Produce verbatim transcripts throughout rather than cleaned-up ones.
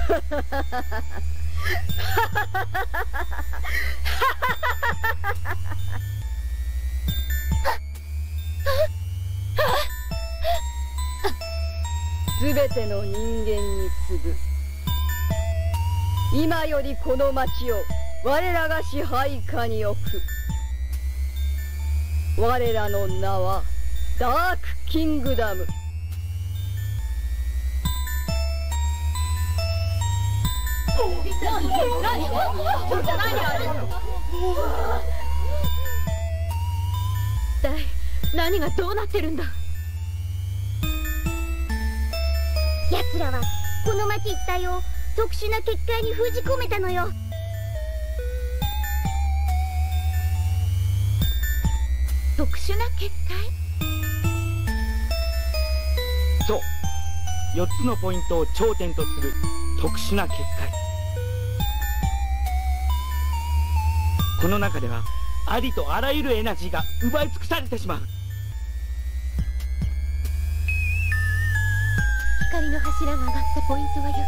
すべての人間に次ぐ。今よりこの町を我らが支配下に置く。我らの名はダークキングダム。一体何がどうなってるんだ。 奴らはこの町一帯を特殊な結界に封じ込めたのよ。 特殊な結界？ そう、よっつのポイントを頂点とする特殊な結界。この中ではありとあらゆるエナジーが奪い尽くされてしまう。 光の柱が上がったポイントはよ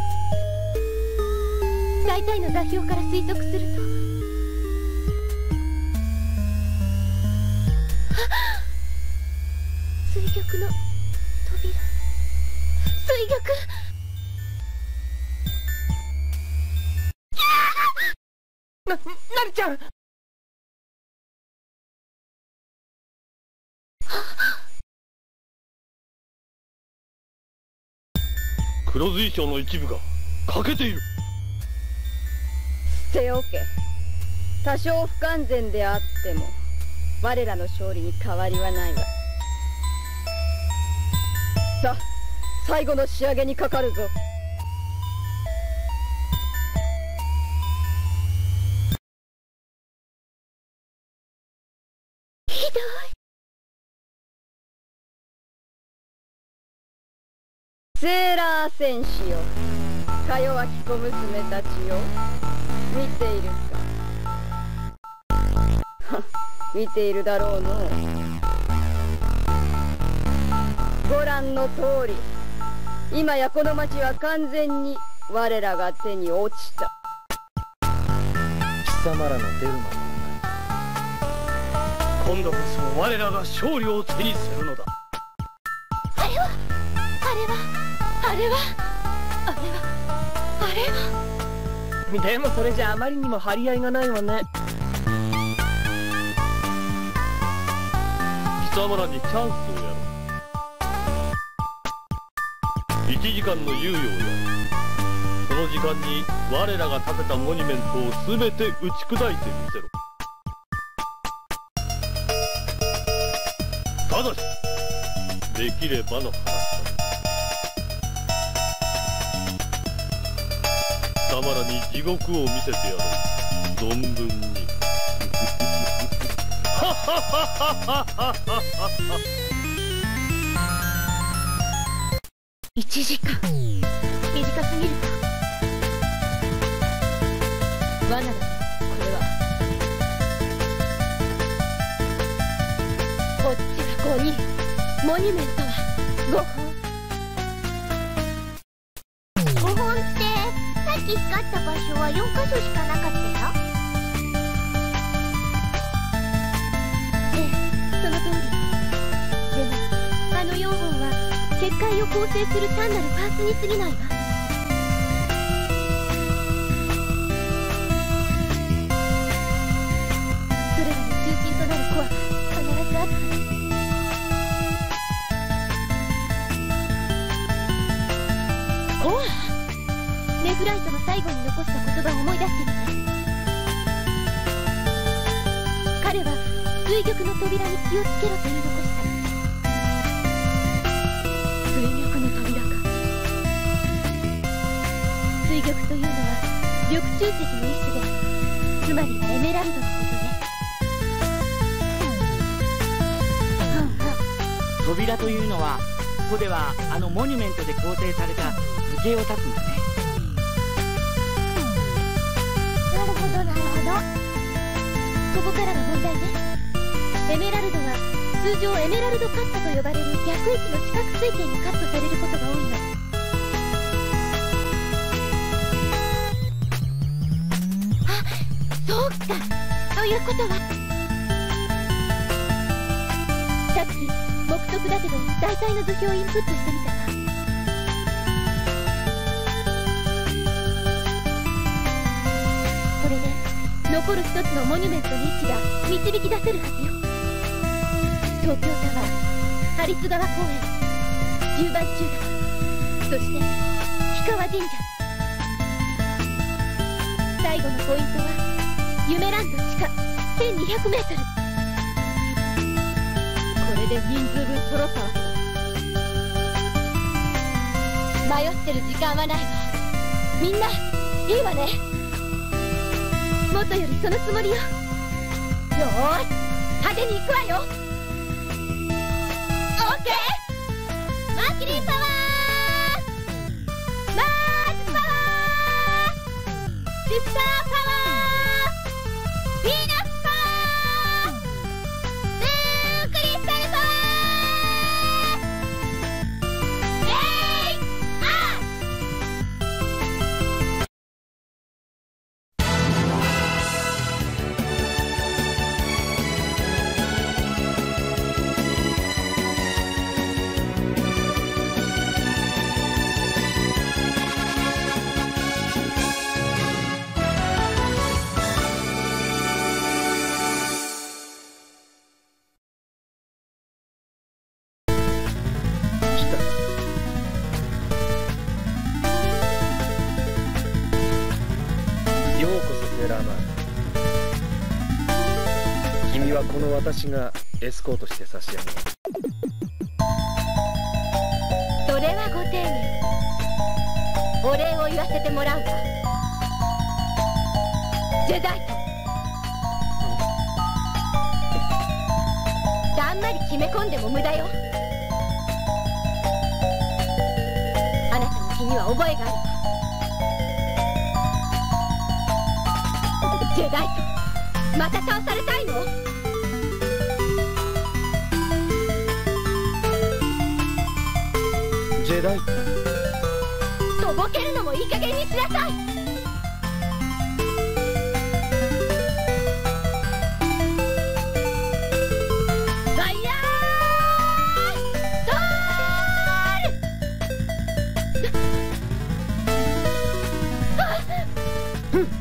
っつ。大体の座標から推測すると、水玉の扉。水玉。 な、なるちゃん。 黒随将の一部が欠けている。 捨ておけ。多少不完全であっても我らの勝利に変わりはないわ。さあ、最後の仕上げにかかるぞ。ひどい。セーラー戦士よ、か弱き小娘たちよ、見ているか。見ているだろうの。ご覧の通り、今やこの町は完全に我らが手に落ちた。 貴様らの出るまで今度こそ我らが勝利を手にするのだ。 あれはあれはあれはあれはあれは。 でもそれじゃあまりにも張り合いがないわね。 貴様らにチャンスをやろう。いちじかんの猶予をやる。その時間に我らが建てたモニュメントを全て打ち砕いてみせろ。ただしできればの話だ。貴様らに地獄を見せてやろう。存分に。 いちじかん短すぎるか。罠だ、これは。こっちはごにん、モニュメントはごほん。 ごほんってさっき光った場所はよんかしょしかなかったよ。 ええ、その通り。でもあのよんほんは結界を構成する単なるパーツに過ぎないわ。それらの中心となるコアが必ずあるはず。コア？ネフライトの最後に残した言葉を思い出してみて。彼は水玉の扉に気をつけろと言い残した。水玉の扉か。水玉というのは緑中石の一種で、つまりはエメラルドのことね。はんはん。 扉というのはここではあのモニュメントで構成された図形を立つんだね。 なるほどなるほど。 ここからが問題ね。エメラルドは通常エメラルドカットと呼ばれる逆位置の四角水点にカットされることが多いの。 なことは。さっき目測だけど大体の図表をインプットしてみたわ。これで残る一つのモニュメントの位置が導き出せるはずよ。東京タワー、ハリス川公園、十番中学、そして氷川神社。最後のポイントは夢ランド地下せんにひゃくメートル。これで人数分揃ったわけだ。迷ってる時間はないわ。みんないいわね。もとよりそのつもりよ。よーし、派手に行くわよ。オッケー。マーキュリーパワー、マーズパワー、ジュピターパワー、ヴィーナスパワー、ムーンクリスタルパワー、えいあこの私がエスコートして差し上げます。 それはご丁寧。お礼を言わせてもらうわ。ジェダイト、だんまり決め込んでも無駄よ。あなたの気には覚えがあるわ。ジェダイト、また倒されたいの？ ジェダイト、 とぼけるのもいい加減にしなさい。ファイヤーソール！あっ、うわ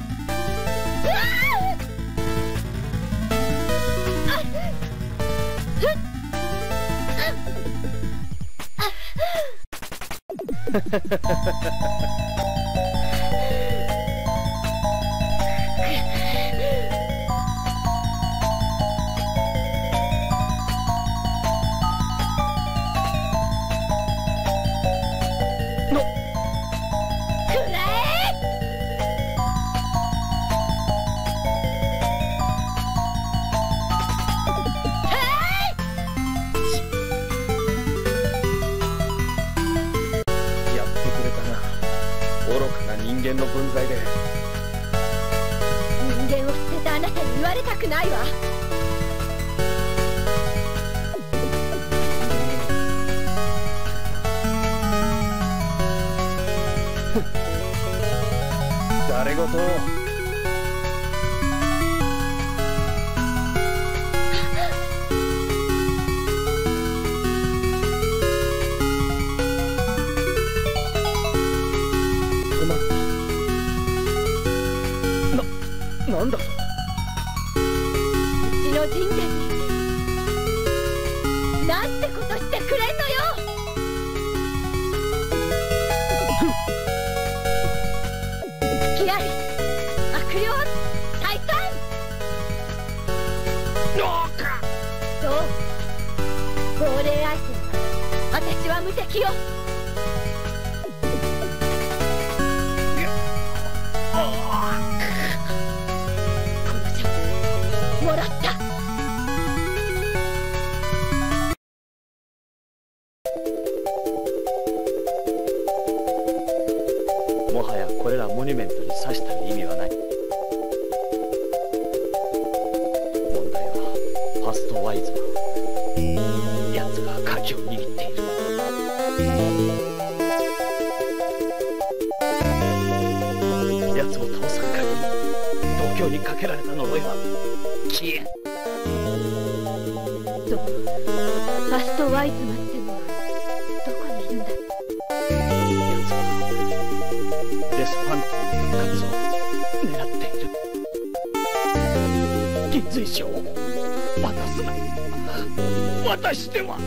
あっ、ふっ、 人間の分際で。 人間を捨てたあなたに言われたくないわ。 誰事？なんだと？ うちの神社になんてことしてくれんのよ。キラリ悪霊退散。そう、亡霊相手は私は無敵よ。もらった。 もはやこれらモニュメントに刺したる意味はない。問題はファストワイズマン。奴が鍵を握っている。奴を倒さん限り東京人にかけられた呪いは消えん。 とファストワイズマンってのはどこにいるんだ。 奴はデスファントムの復活を狙っている。銀髄章を渡すな。渡しては。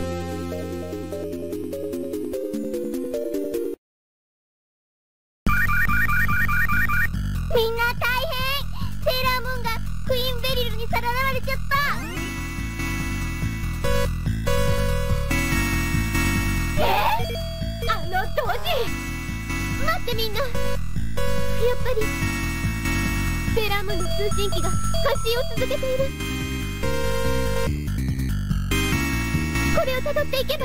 みんな大変。セーラームーンがクイーンベリルにさらわれちゃった。えー、あの同時。待ってみんな。やっぱりセーラームーンの通信機が発信を続けている。これを辿っていけば。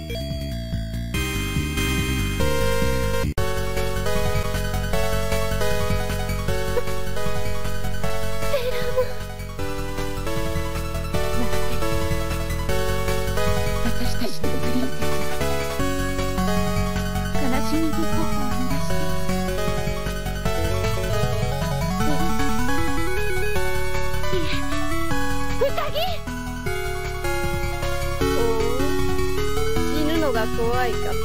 怖いか、安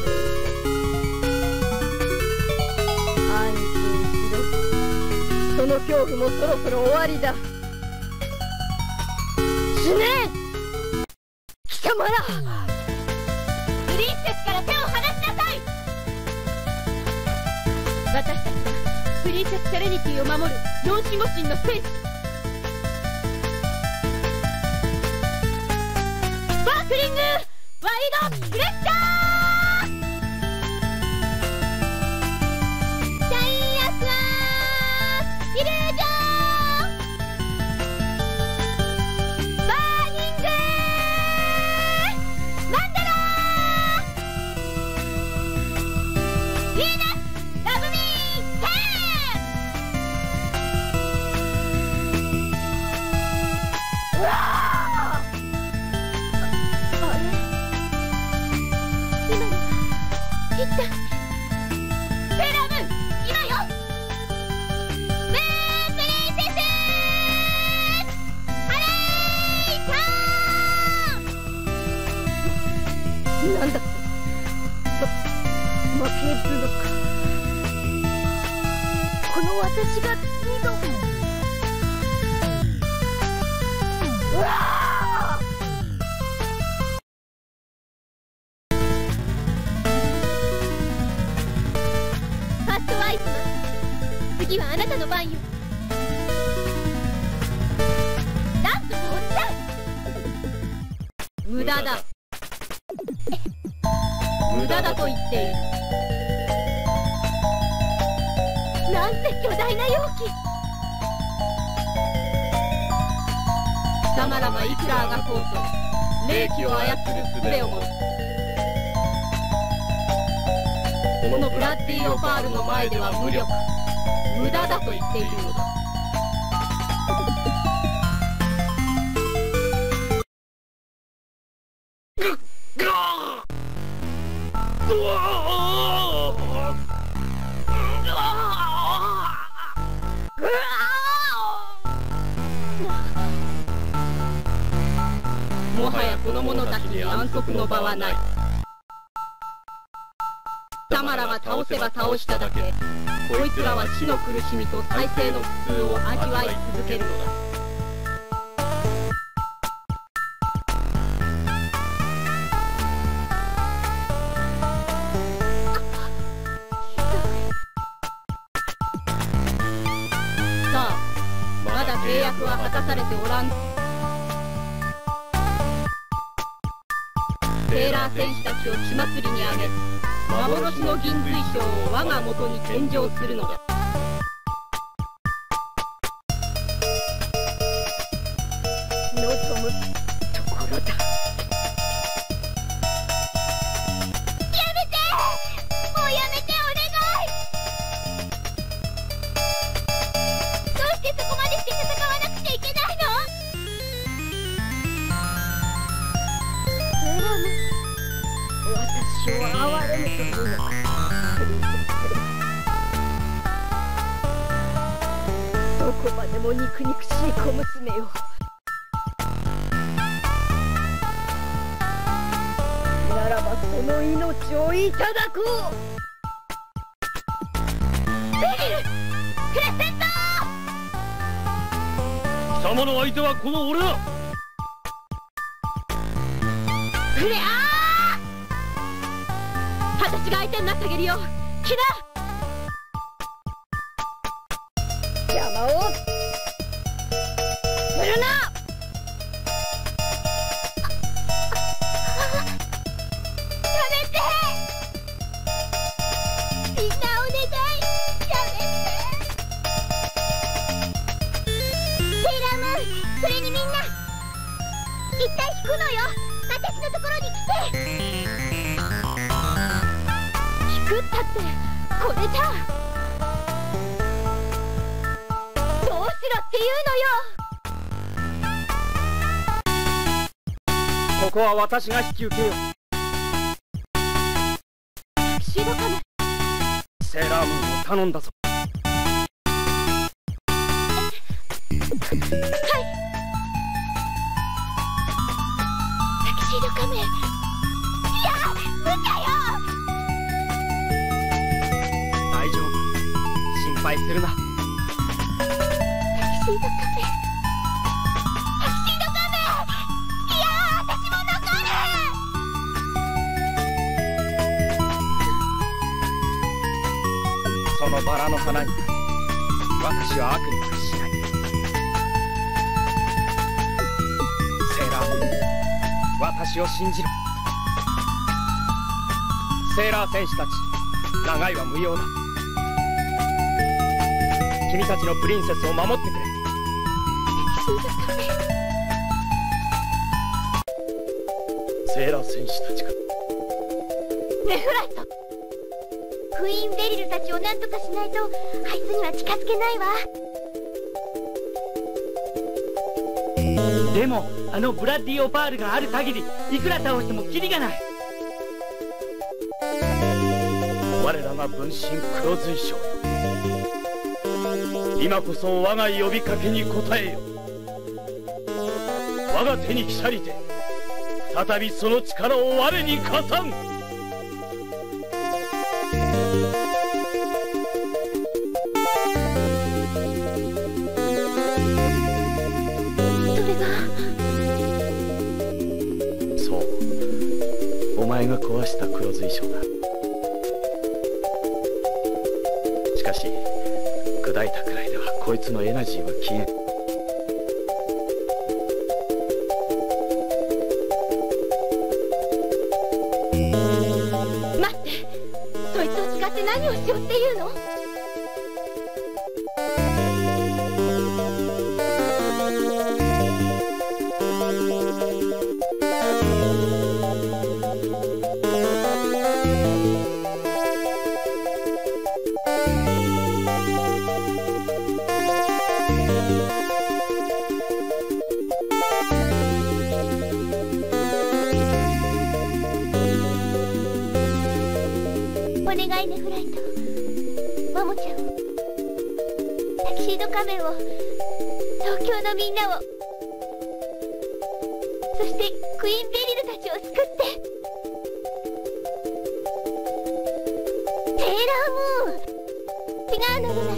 心しろ。その恐怖もそろそろ終わりだ。死ね貴様ら。プリンセスから手を離しなさい。私たちはプリンセスセレニティを守る四守護神の戦士。スパークリングワイドプレッシャー。なんだと、ま、負けるのか。この私が二度。うわあ！ファストワイズマン、次はあなたの番よ。なんと倒したい。無駄だ。無駄だと言っている。なんて巨大な容器。貴様らはいくらあがこうと霊気を操る術を持つ。このブラッディ・オパールの前では無力、無駄だと言っているのだ。もはやこの者たちに安息の場はない。タマラは倒せば倒しただけ、こいつらは死の苦しみと再生の苦痛を味わい続けるのだ。さあ、まだ契約は果たされておらん。セーラー戦士たちを血祭りにあげ、幻の銀髄章を我が元に献上するのだ。望むところだ。やめて！もうやめてお願い！どうしてそこまでして戦わなくちゃいけないの？セーラームーン、私を憐れむというのか。どここまでも肉肉しい小娘よ。ならばその命をいただこう。ベリル、クレセント。 貴様の相手はこの俺だ。 フレアー、私が相手になってあげるよ。キラ邪魔をするな。やめて、みんなお願い、やめて。セーラームーン、それにみんな一旦引くのよ。私のところに来て。引くったってこれじゃ。どうしろっていうのよ。 ここは私が引き受けよう。 タキシードカメ。 セーラームーンを頼んだぞ。 はい。タキシードカメ。いや、無茶よ。 大丈夫、心配するな。 タキシードカメ。タキシードカメ。いや、私も残る。 そのバラの花に私は悪に屈しない。セーラームーン、私を信じろ。セーラー戦士たち、長いは無用だ。君たちのプリンセスを守ってくれ。 セーラー戦士たちか。 ネフライト、クイーンベリルたちを何とかしないとあいつには近づけないわ。 でもあのブラッディオパールがある限りいくら倒してもキリがない。 我らが分身黒随将、今こそ我が呼びかけに応えよ。我が手に来たりて再びその力を我に加算。 それがそう、お前が壊した黒随将だ。しかし砕いたくらいではこいつのエナジーは消えん。 待って、そいつを使って何をしようっていうの？お願いね、フライト。マモちゃんを、タキシード仮面を、東京のみんなを、そしてクイーンベリルたちを救って。セーラームーン、違うのルナ。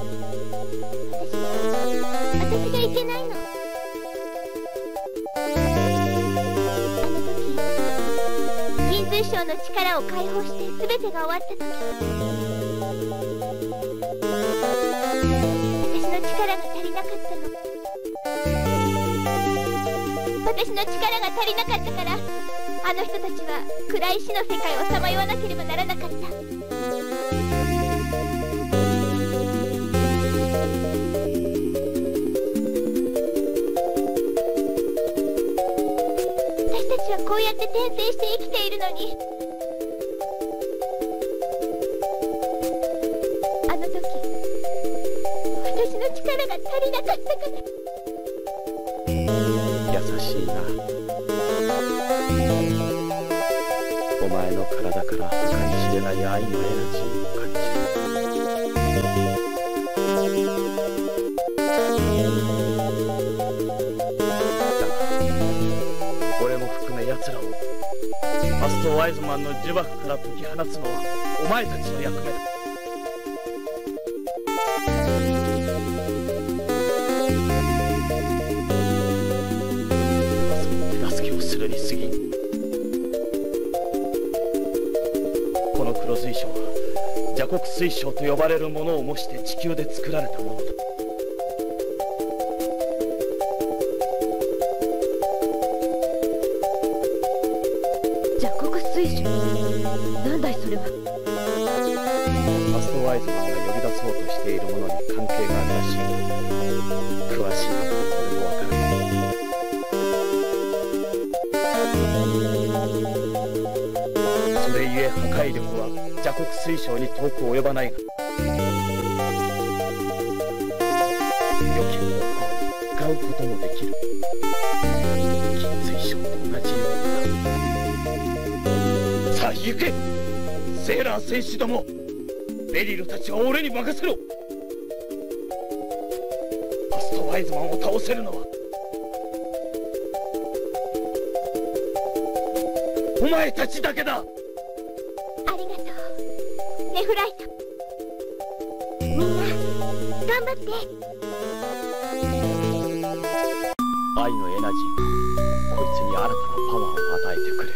私私がいけないの。あの時銀随将の力を解放して全てが終わった時、私の力が足りなかったの。私の力が足りなかったから、あの人たちは暗い死の世界をさまよわなければならなかった。私たちはこうやって転生して生きているのに、あの時私の力が足りなかったから。 優しいな。お前の体から計り知れない愛のエナジーを感じる。 ストワイズマンの呪縛から解き放つのはお前たちの役目だ。手助けをするに過ぎん。この黒水晶は邪黒水晶と呼ばれるものを模して地球で作られたものだ。 なんだいそれは。 ファストワイズマンが呼び出そうとしているものに関係があるらしい。詳しいことは俺もわからない。それゆえ破壊力は邪黒水晶に遠く及ばないが、予見の方に使うこともできる。金水晶と同じような。さあ行け、セーラー戦士ども。ベリルたちは俺に任せろ。ファストワイズマンを倒せるのはお前たちだけだ。 ありがとうネフライト。みんな頑張って。 愛のエナジーがこいつに新たなパワーを与えてくれ。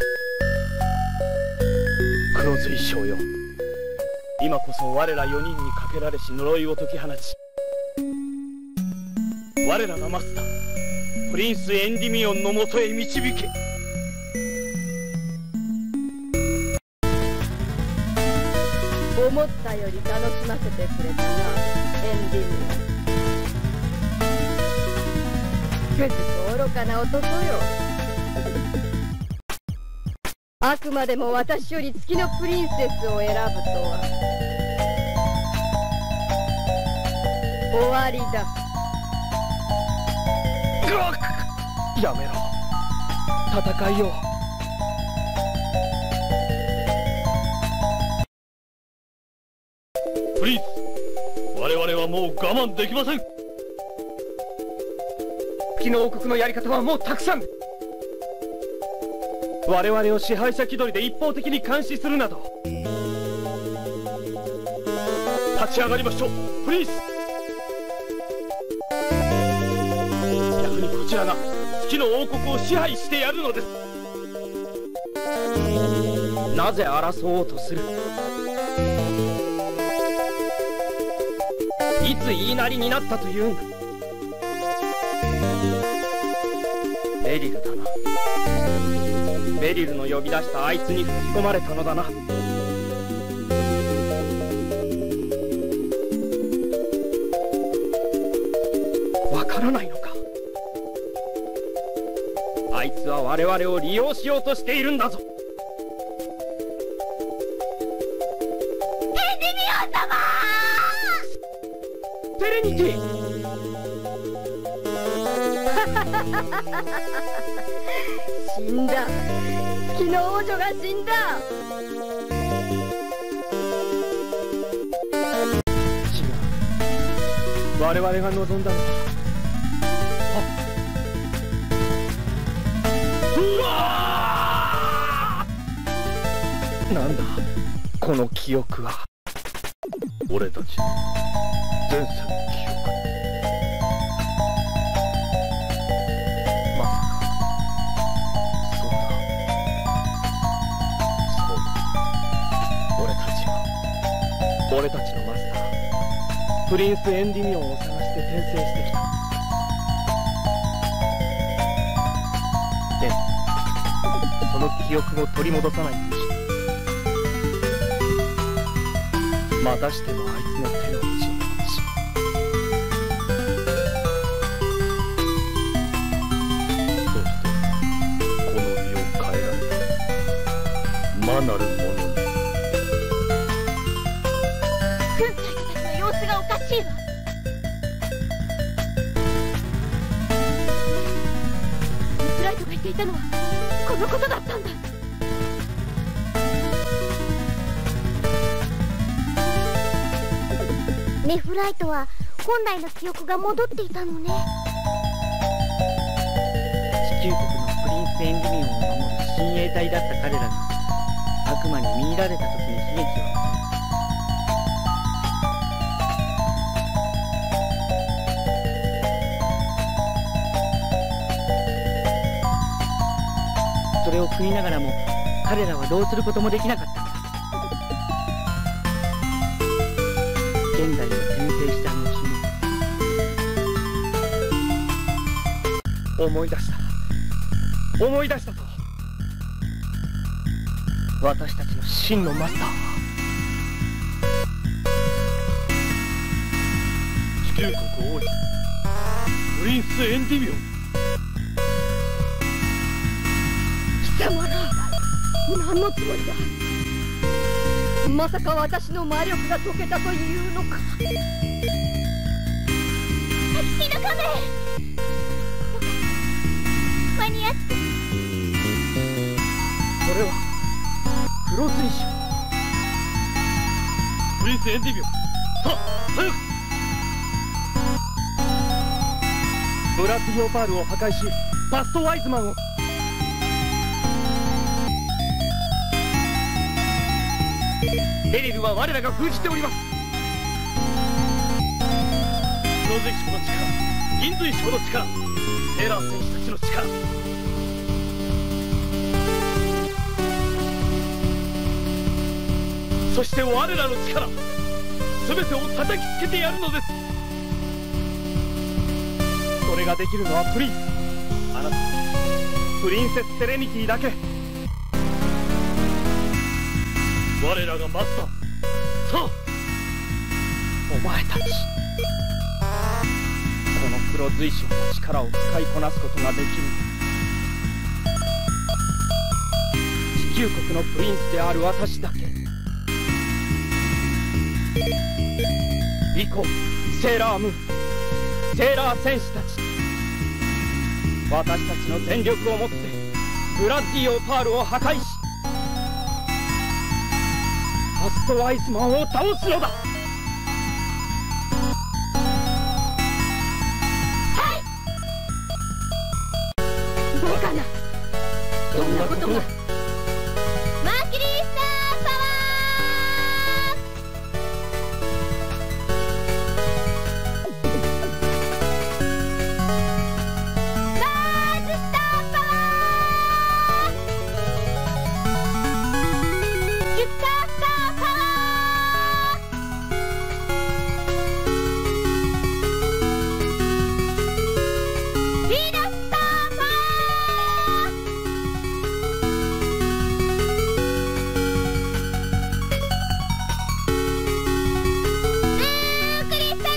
黒水晶よ、今こそ我らよにんにかけられし呪いを解き放ち、我らがマスタープリンスエンディミオンのもとへ導け。 思ったより楽しませてくれたな、エンディミオン。くずと愚かな男よ。あくまでも私より月のプリンセスを選ぶとは終わりだ。 やめろ、戦いを。 プリンス、我々はもう我慢できません。 月の王国のやり方はもうたくさん。我々を支配者気取りで一方的に監視するなど。立ち上がりましょう、プリンス。逆にこちらが月の王国を支配してやるのです。なぜ争おうとする。いつ言いなりになったというんだ。ベリルだな。ベリルの呼び出したあいつに吹き込まれたのだな。わからないのか。あいつは我々を利用しようとしているんだぞ。 エンディミオン様セレニティ死んだ。月の王女が死んだ。 違う、我々が望んだのは。うわー、なんだこの記憶は。 俺たちの前世の記憶。 まさか。そうだそうだ、俺たちは俺たちのマスタープリンスエンディミオンを探して転生してきた。でもその記憶を取り戻さないとしまたしてもあいつの手の内をし。 そしてこの身を変えられた魔なる者に。 軍隊たちの様子がおかしいわ。ミスライトが言っていたのはこのことだったんだ。ネフライトは本来の記憶が戻っていたのね。 地球国のプリンスエンディミオンを守る親衛隊だった彼らが悪魔に見入られた時に悲劇を与えそれを食いながらも彼らはどうすることもできなかった。現代を転生した後に思い出した思い出したと。私たちの真のマスターは地球国王子プリンス・エンディミオン。 貴様ら何のつもりだ。まさか私の魔力が解けたというのか。 火の亀間に合った。 それは黒水晶。 プリンス・エンディミオン、さあ早く。 ブラッド・リオパールを破壊しバスト・ワイズマンを。ベリルは我らが封じております。 プロゼキショの力、銀髄晶の力、セーラー戦士たちの力、そして我らの力、全てを叩きつけてやるのです。 それができるのはプリンス、あなた、プリンセス・セレニティだけ。 我らがマスター、さあお前たち、この黒随晶の力を使いこなすことができる。地球国のプリンスである私だけ。リコ、セーラームーン、セーラー戦士たち、私たちの全力をもってブラッディオパールを破壊しファストワイズマンを倒すのだ。 はいバカな、そんなことが。 マーキュリースターパワー、バーズスターパワー、ジュピタースターパワー、ヴィーナススターパワー、クリスタルパワ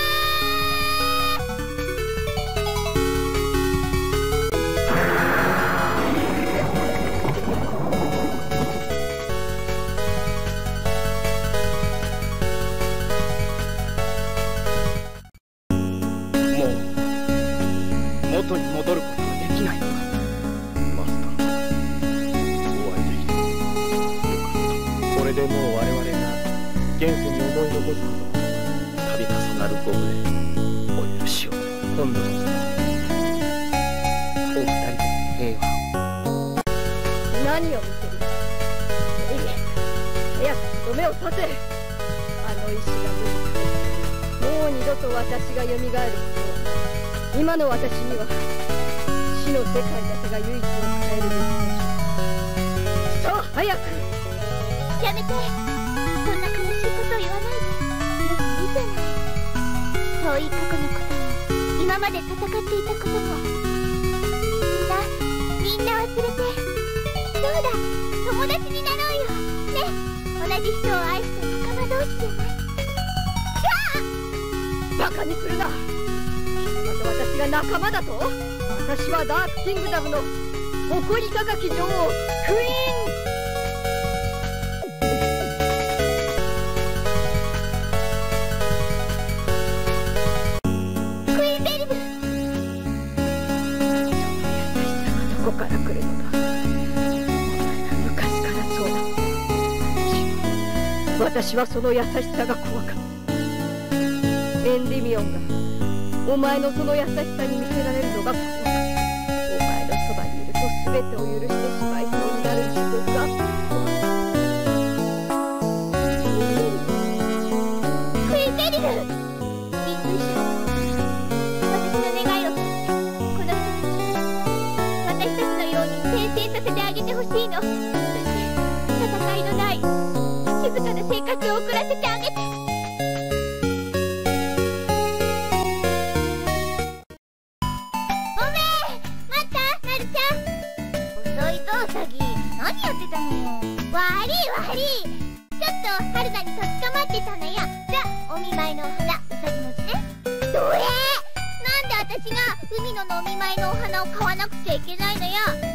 もう元に戻ることはできないのか。 マスター、お会いできてよかっこれでもう我々が現世に思い残すことはた。度重なるご無礼お許しを。 今度こそお二人で平和を。 何を見てる。いい早くとどめを刺せ。あの石が無に返ったらもう二度と私がよみがえることはない。今の私には死の世界だけが唯一を変えるべきでしょ。さあ早く。 やめて、そんな悲しいこと言わないで。もういいじゃない。遠い過去のことも今まで戦っていたこともみんなみんな忘れて、そうだ、友達になろうよね。同じ人を愛した仲間同士じゃない。 バカにするな。貴様と私が仲間だと。私はダークキングダムの誇り高き女王クイーン。 クイーンベリブ、 どこから来るのだ。昔からそうだ。私はその優しさが怖かった。エンディミオンがお前のその優しさに見せられるのが怖かった。お前のそばにいると全てを許してしまいそうになる自分が怖かった。 だにとっかまってたのよ。じゃあお見舞いのお花、うさぎ餅ね。どれ？なんで私が海野のお見舞いのお花を買わなくちゃいけないのよ。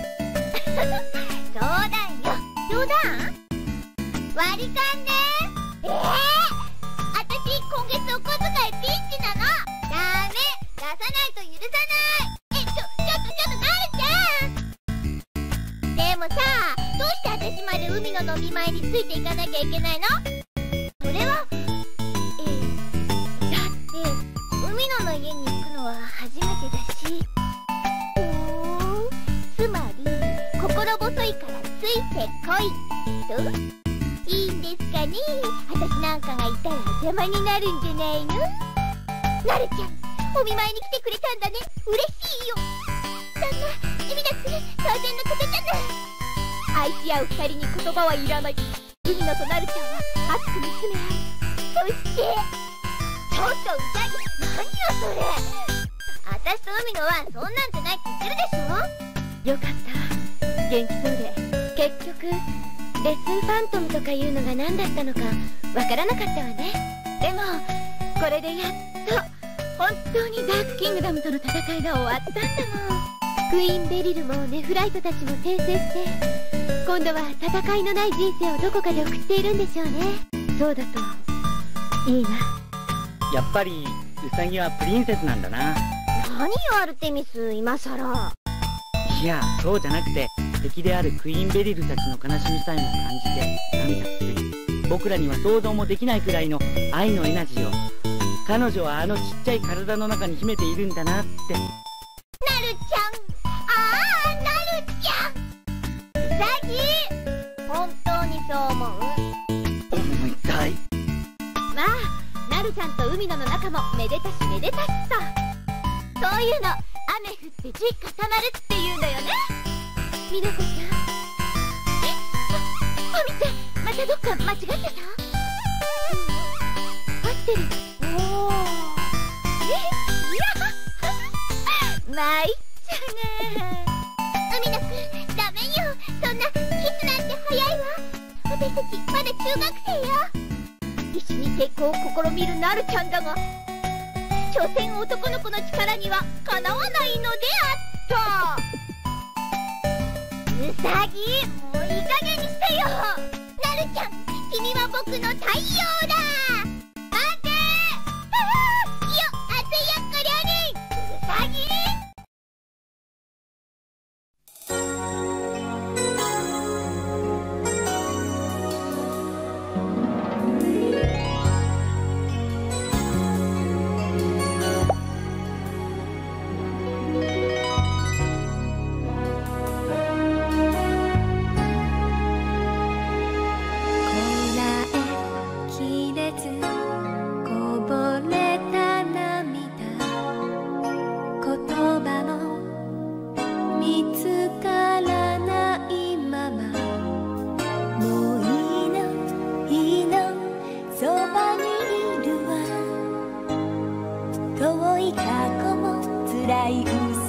冗談よ。冗談？割り勘ね。ええー、私今月お小遣いピンチなの。ダメ、出さないと許さない。え、ちょ、ちょっとちょっとなるちゃん。でもさ、どうして私まで海野のお見舞いについていかなきゃいけないの？それは、えー、だって海野の家に行くのは初めてだし。ふーん、つまり心細いからついてこいと。いいんですかね。私なんかがいたら邪魔になるんじゃないの？なるちゃん、お見舞いに来てくれたんだね。嬉しいよ。そんな意味なく当然のことじゃない。愛し合う二人に言葉はいらない。海野となるちゃんは熱く見つめ合い、そしてちょっとうさぎ、何よそれ。私と海野はそんなんじゃないって言ってるでしょ。よかった、元気そうで。結局レッスンファントムとかいうのが何だったのかわからなかったわね。でもこれでやっと本当にダークキングダムとの戦いが終わったんだもん。クイーンベリルもネフライトたちも転生して、今度は戦いのない人生をどこかで送っているんでしょうね。そうだといいな。 やっぱりウサギはプリンセスなんだな。 何よアルテミス、今さら。 いや、そうじゃなくて、敵であるクイーンベリルたちの悲しみさえも感じて涙する。僕らには想像もできないくらいの愛のエナジーを彼女はあのちっちゃい体の中に秘めているんだなって。 なるちゃん、ああ、なるちゃん、うさぎ、本当にそう思う？ 思いたい。 まあ、なるちゃんと海野の仲もめでたしめでたしさ。そういうの雨降って地固まるっていうのよね。みなこちゃん、え、あ、あみちゃん、またどっか間違ってた？うん、合ってる。おお、え、いやまいっちゃね。海野くん、ダメよ。そんなキスなんて早いわ。私たちまだ中学生よ。必死に抵抗を試みるなるちゃんだが、所詮男の子の力にはかなわないのであった。うさぎ、もういい加減にしてよ。なるちゃん、君は僕の太陽だ。待て。ああ、よ、熱いやっこりょうに。うさぎ。 遠い過去も辛い